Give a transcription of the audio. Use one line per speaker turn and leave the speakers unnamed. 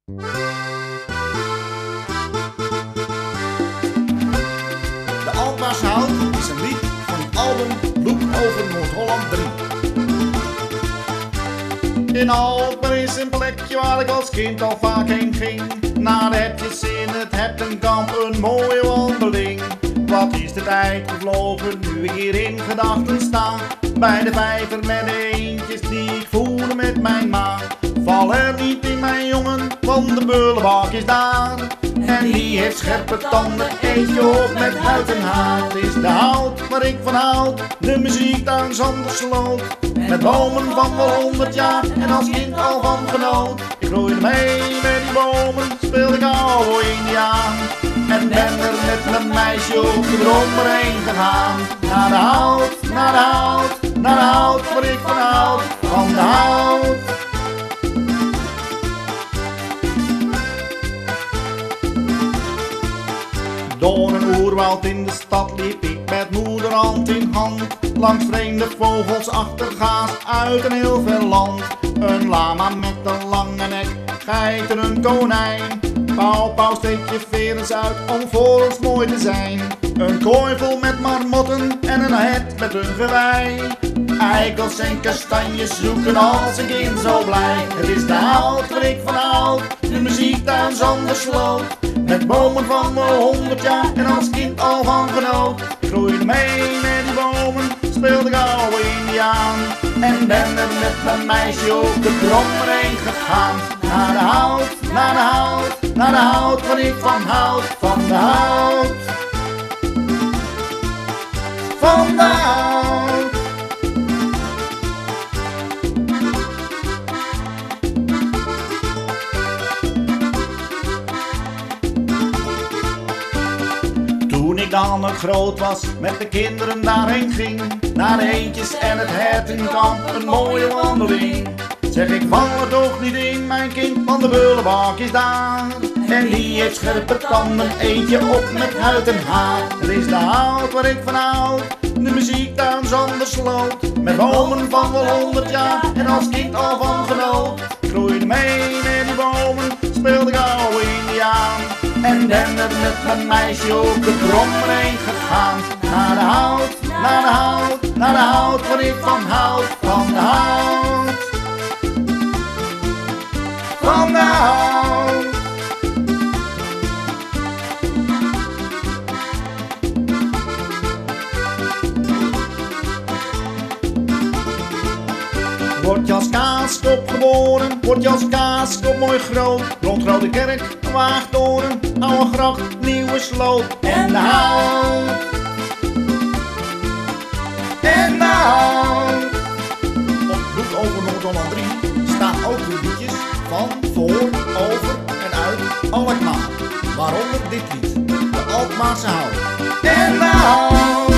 De Alkmaarse Hout is een lied van het album Loek over Noord-Holland 3. In Alkmaar is een plekje waar ik als kind al vaak heen ging. Na de hepjes in het Heptenkamp, een mooie wandeling. Wat is de tijd gevlogen nu ik hier in gedachten sta. Bij de vijver met de eendjes die ik voerde met mijn ma. Val er niet in mijn jongen, want de bullenbak is daar. En die heeft scherpe tanden, eet je op met huid en haar. Het is de hout waar ik van houd, de muziektuin Zandersloot. Met bomen van wel 100 jaar en als kind al van genoot. Ik groeide mee met die bomen, speelde ik oude Indiaan. En ben er met mijn meisje op de brommer heen gegaan. Naar de hout, naar de hout, naar de hout waar ik van houd, van de hout. Door een oerwoud in de stad liep ik met moeder hand in hand. Langs vreemde vogels achtergaas uit een heel ver land. Een lama met een lange nek, geiten een konijn. Pauw, steek je veren uit om voor ons mooi te zijn. Een kooi vol met marmotten en een het met een gewei. Eikels en kastanjes zoeken als een kind zo blij. Het is de hout waar ik van houd, de muziektuin Zandersloot. Met bomen van wel 100 jaar en als kind al van genoot. Ik groeide mee met die bomen, speelde ik oude Indiaan. En ben er met mijn meisje op de brommer heen gegaan. Naar de hout, naar de hout, naar de hout waar ik van houd, van de hout. Van de hout. Toen ik dan nog groot was, met de kinderen daarheen ging. Naar de eendjes en het Hertenkamp, een mooie wandeling. Zeg ik val er toch niet in mijn kind, want de bullenbak is daar. En die heeft scherpe tanden, eet je op met huid en haar. Het is de hout waar ik van houd, de muziektuin Zandersloot. Met bomen van wel 100 jaar en als kind al van genoot. Ik groeide mee met die bomen, speelde ik oude Indiaan. En ben er met mijn meisje op de brommer heen gegaan. Naar de hout, naar de hout, naar de hout waar ik van houd, van de hout. Van de hout. Word je als kaaskop geboren, word je als kaaskop mooi groot. Rond Grote Kerk, Waagtoren, oude gracht, nieuwe sloot. En de hout. En de hout. Op Loek over Noord-Holland 3 staan ook de liedjes van, voor, over en uit Alkmaar. Waaronder dit lied, de Alkmaarse Hout. En de hout.